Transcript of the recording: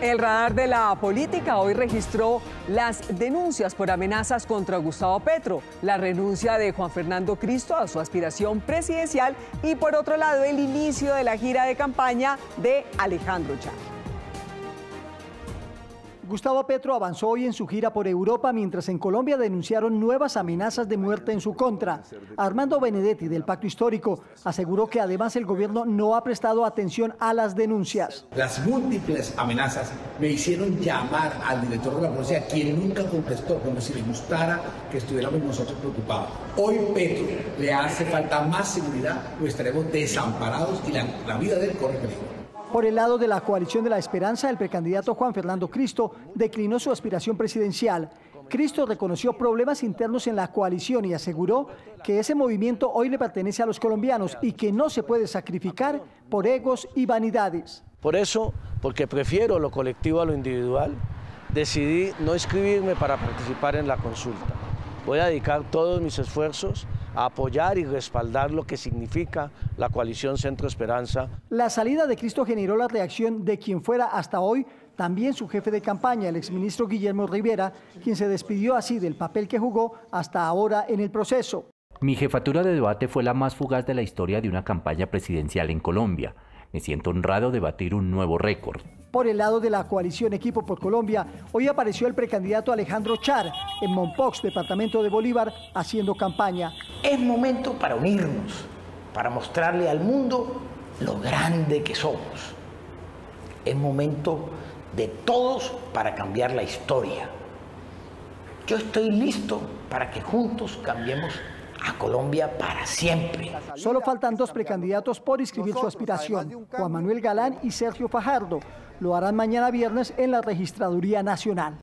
El radar de la política hoy registró las denuncias por amenazas contra Gustavo Petro, la renuncia de Juan Fernando Cristo a su aspiración presidencial y, por otro lado, el inicio de la gira de campaña de Alejandro Char. Gustavo Petro avanzó hoy en su gira por Europa, mientras en Colombia denunciaron nuevas amenazas de muerte en su contra. Armando Benedetti, del Pacto Histórico, aseguró que además el gobierno no ha prestado atención a las denuncias. Las múltiples amenazas me hicieron llamar al director de la policía, quien nunca contestó, como si le gustara que estuviéramos nosotros preocupados. Hoy Petro le hace falta más seguridad, pues estaremos desamparados y la vida de él corre peligro. Por el lado de la coalición de la esperanza, el precandidato Juan Fernando Cristo declinó su aspiración presidencial. Cristo reconoció problemas internos en la coalición y aseguró que ese movimiento hoy le pertenece a los colombianos y que no se puede sacrificar por egos y vanidades. Por eso, porque prefiero lo colectivo a lo individual, decidí no inscribirme para participar en la consulta. Voy a dedicar todos mis esfuerzos a apoyar y respaldar lo que significa la coalición Centro Esperanza. La salida de Cristo generó la reacción de quien fuera hasta hoy también su jefe de campaña, el exministro Guillermo Rivera, quien se despidió así del papel que jugó hasta ahora en el proceso. Mi jefatura de debate fue la más fugaz de la historia de una campaña presidencial en Colombia. Me siento honrado de batir un nuevo récord. Por el lado de la coalición Equipo por Colombia, hoy apareció el precandidato Alejandro Char en Mompox, departamento de Bolívar, haciendo campaña. Es momento para unirnos, para mostrarle al mundo lo grande que somos. Es momento de todos para cambiar la historia. Yo estoy listo para que juntos cambiemos a Colombia para siempre. Solo faltan dos precandidatos por inscribir su aspiración, Juan Manuel Galán y Sergio Fajardo. Lo harán mañana viernes en la Registraduría Nacional.